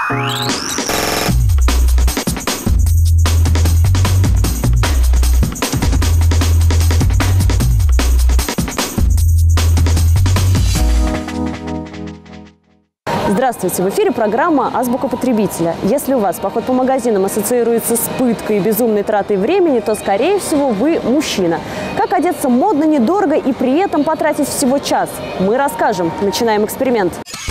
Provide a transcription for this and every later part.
Здравствуйте! В эфире программа «Азбука потребителя». Если у вас поход по магазинам ассоциируется с пыткой и безумной тратой времени, то, скорее всего, вы мужчина. Как одеться модно, недорого и при этом потратить всего час? Мы расскажем. Начинаем эксперимент.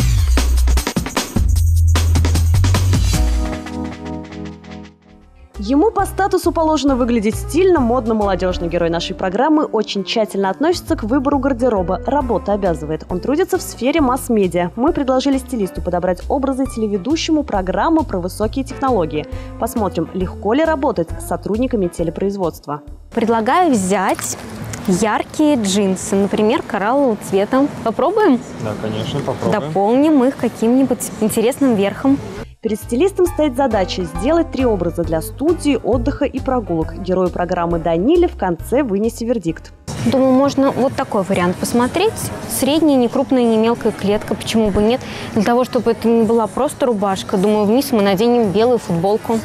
Ему по статусу положено выглядеть стильно, модно, молодежно. Герой нашей программы очень тщательно относится к выбору гардероба. Работа обязывает. Он трудится в сфере масс-медиа. Мы предложили стилисту подобрать образы телеведущему программы про высокие технологии. Посмотрим, легко ли работать с сотрудниками телепроизводства. Предлагаю взять яркие джинсы, например, кораллового цвета. Попробуем? Да, конечно, попробуем. Дополним их каким-нибудь интересным верхом. Перед стилистом стоит задача сделать 3 образа для студии, отдыха и прогулок. Герою программы Даниле в конце вынести вердикт. Думаю, можно вот такой вариант посмотреть. Средняя, не крупная, не мелкая клетка. Почему бы нет? Для того, чтобы это не была просто рубашка, думаю, вниз мы наденем белую футболку.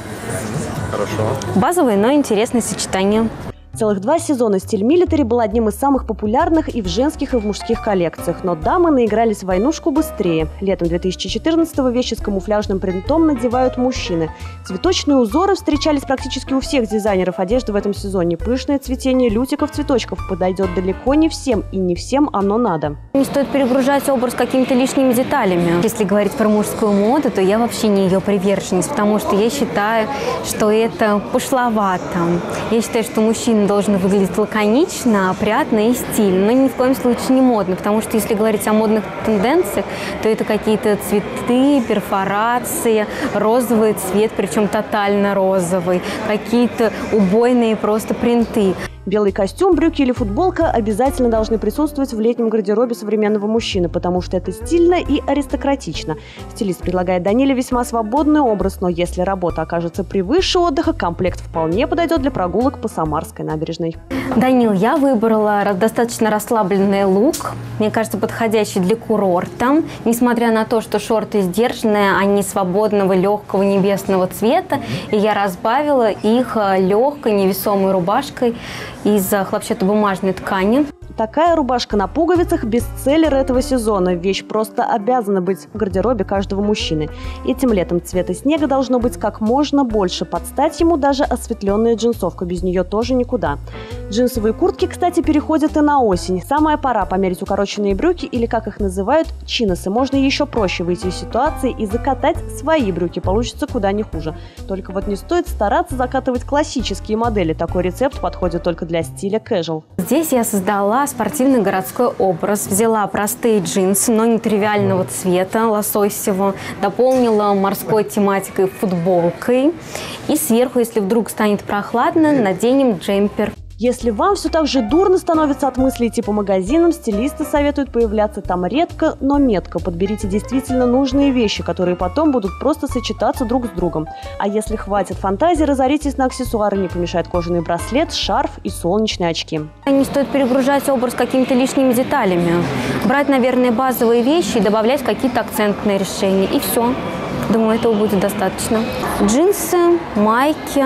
Хорошо. Базовое, но интересное сочетание. Целых 2 сезона стиль милитари был одним из самых популярных и в женских, и в мужских коллекциях. Но дамы наигрались в войнушку быстрее. Летом 2014-го вещи с камуфляжным принтом надевают мужчины. Цветочные узоры встречались практически у всех дизайнеров одежды в этом сезоне. Пышное цветение лютиков-цветочков подойдет далеко не всем, и не всем оно надо. Не стоит перегружать образ какими-то лишними деталями. Если говорить про мужскую моду, то я вообще не ее приверженец, потому что я считаю, что это пошловато. Я считаю, что мужчина должен выглядеть лаконично, опрятно и стильно, но ни в коем случае не модно, потому что если говорить о модных тенденциях, то это какие-то цветы, перфорации, розовый цвет, причем тотально розовый, какие-то убойные просто принты. Белый костюм, брюки или футболка обязательно должны присутствовать в летнем гардеробе современного мужчины, потому что это стильно и аристократично. Стилист предлагает Даниле весьма свободный образ, но если работа окажется превыше отдыха, комплект вполне подойдет для прогулок по Самарской набережной. Данил, я выбрала достаточно расслабленный лук, мне кажется, подходящий для курорта. Несмотря на то, что шорты сдержанные, они свободного, легкого, небесного цвета, и я разбавила их легкой, невесомой рубашкой из хлопчатобумажной ткани. Такая рубашка на пуговицах – бестселлер этого сезона. Вещь просто обязана быть в гардеробе каждого мужчины. Этим летом цвета снега должно быть как можно больше. Под стать ему даже осветленная джинсовка. Без нее тоже никуда. Джинсовые куртки, кстати, переходят и на осень. Самая пора померить укороченные брюки или, как их называют, чиносы. Можно еще проще выйти из ситуации и закатать свои брюки. Получится куда не хуже. Только вот не стоит стараться закатывать классические модели. Такой рецепт подходит только для стиля casual. Здесь я создала спортивный городской образ. Взяла простые джинсы, но не тривиального цвета, лососевого. Дополнила морской тематикой футболкой. И сверху, если вдруг станет прохладно, наденем джемпер. Если вам все так же дурно становится от мыслей идти по магазинам, стилисты советуют появляться там редко, но метко. Подберите действительно нужные вещи, которые потом будут просто сочетаться друг с другом. А если хватит фантазии, разоритесь на аксессуары. Не помешает кожаный браслет, шарф и солнечные очки. Не стоит перегружать образ какими-то лишними деталями. Брать, наверное, базовые вещи и добавлять какие-то акцентные решения. И все. Думаю, этого будет достаточно. Джинсы, майки,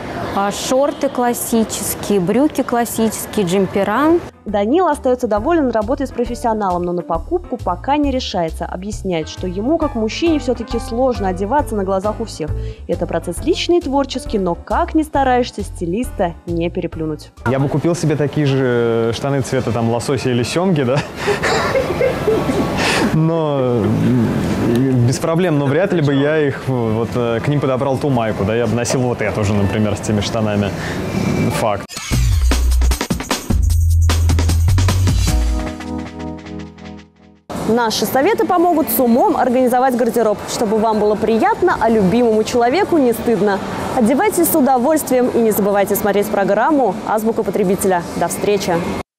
шорты классические, брюки классические, джемпера. Данил остается доволен работой с профессионалом, но на покупку пока не решается. Объясняет, что ему, как мужчине, все-таки сложно одеваться на глазах у всех. Это процесс личный и творческий, но как ни стараешься, стилиста не переплюнуть. Я бы купил себе такие же штаны цвета там лосося или семги, да? Но без проблем, но вряд ли бы я их вот к ним подобрал ту майку, да, я бы носил вот эту же, например, с теми штанами. Факт. Наши советы помогут с умом организовать гардероб, чтобы вам было приятно, а любимому человеку не стыдно. Одевайтесь с удовольствием и не забывайте смотреть программу «Азбука потребителя». До встречи!